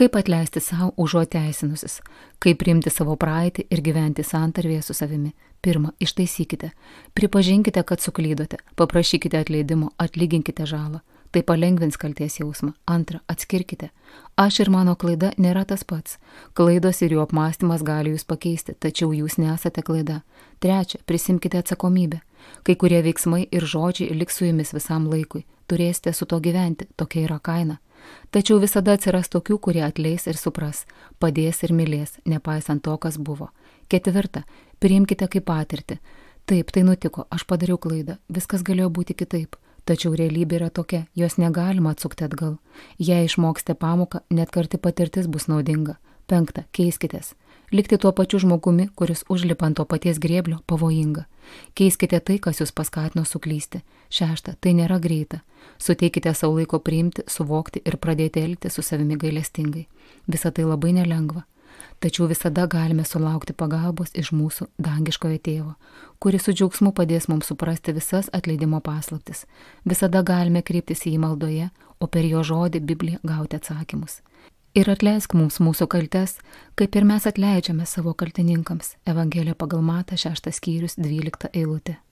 Kaip atleisti savo užuot teisinusis, kaip priimti savo praeitį ir gyventi santarvėje su savimi. Pirma, ištaisykite, pripažinkite, kad suklydote, paprašykite atleidimo, atlyginkite žalą. Tai palengvins kalties jausmą. Antra, atskirkite. Aš ir mano klaida nėra tas pats. Klaidos ir jų apmąstymas gali jūs pakeisti, tačiau jūs nesate klaida. Trečia, prisimkite atsakomybę. Kai kurie veiksmai ir žodžiai liks su jumis visam laikui. Turėsite su to gyventi, tokia yra kaina. Tačiau visada atsiras tokių, kurie atleis ir supras, padės ir mylės, nepaisant to, kas buvo. Ketvirta, priimkite kaip patirtį. Taip, tai nutiko, aš padariau klaidą, viskas galėjo būti kitaip. Tačiau realybė yra tokia, jos negalima atsukti atgal. Jei išmoksite pamoką, net karti patirtis bus naudinga. Penkta, keiskitės. Likti tuo pačiu žmogumi, kuris užlipa ant to paties grėblio, pavojinga. Keiskite tai, kas jūs paskatino suklysti. Šešta, tai nėra greita. Suteikite savo laiko priimti, suvokti ir pradėti elgtis su savimi gailestingai. Visa tai labai nelengva. Tačiau visada galime sulaukti pagalbos iš mūsų dangiškojo tėvo, kuris su džiaugsmu padės mums suprasti visas atleidimo paslaptis. Visada galime kreiptis į jį maldoje, o per jo žodį Bibliją gauti atsakymus. Ir atleisk mums mūsų kaltes, kaip ir mes atleidžiame savo kaltininkams. Evangelija pagal Matą 6 skyrius 12 eilutė.